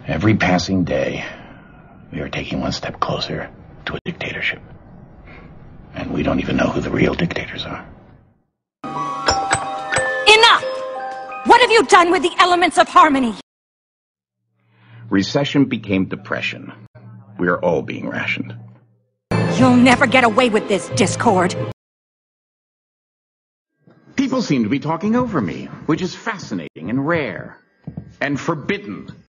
Every passing day, we are taking one step closer to a dictatorship. And we don't even know who the real dictators are. Enough! What have you done with the elements of harmony? Recession became depression. We are all being rationed. You'll never get away with this, Discord. People seem to be talking over me, which is fascinating and rare. And forbidden.